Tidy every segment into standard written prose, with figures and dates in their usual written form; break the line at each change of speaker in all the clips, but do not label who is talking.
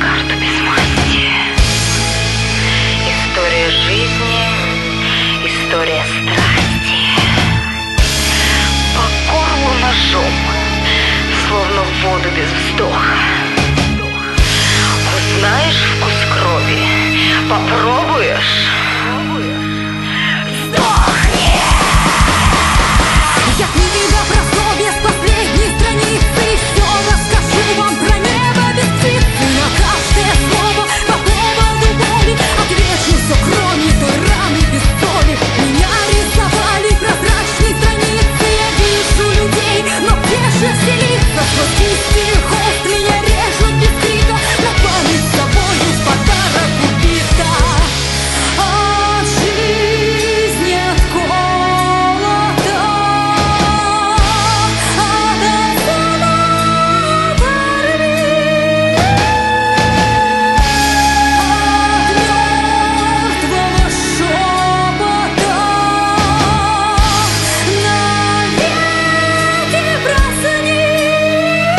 карту без масти. История жизни, история страсти. По горлу ножом, словно в воду без вздоха. Узнаешь вкус крови, попробуешь — сдохни!
Я книга про зло без последней страницы. Все расскажу вам про небо без птицы. На каждое слово по поводу боли отвечу все, кроме той раны без соли. Меня рисовали прозрачные страницы. Я вижу людей, но где же все лица? Сквозь кисти и холст меня режут без крика. На память с собою в подарок убита. От жизни отколота, от самого порви, от мертвого шепота навеки проснись.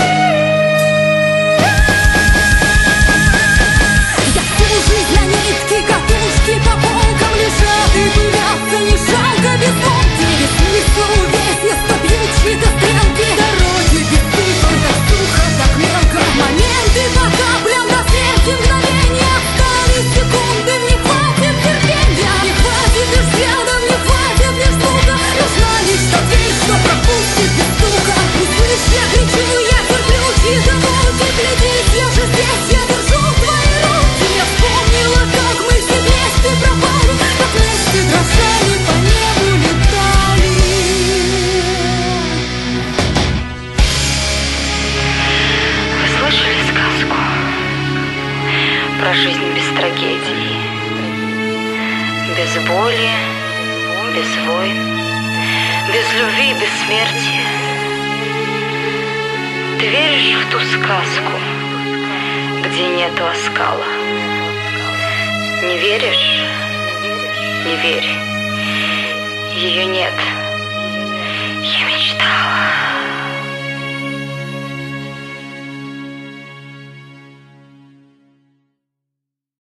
Я всю жизнь на нитке, катушки по полкам лежат и дурятся, не жалко без ломки. Без смысла увесья, стопьючие-то стрелки. Дороги без цифр, так сухо, так мелко. Моменты по каплям до смерти мгновения. Остались секунды, не хватит терпения. Не хватит и взглядов, не хватит лишь звука. Нужна лишь та дверь, что пропустит без стука. Услышь, я кричу, я терплю чьи-то муки. Глядись, я же здесь, я держу твои руки. Я вспомнила, как мы все вместе пропали, как вместе дрожали, по небу летали.
Вы слышали сказку про жизнь без трагедий, без боли, без войн, без любви, без смерти? Ты веришь в ту сказку, где нету оскала? Не веришь? Не верь. Ее нет. Я мечтала.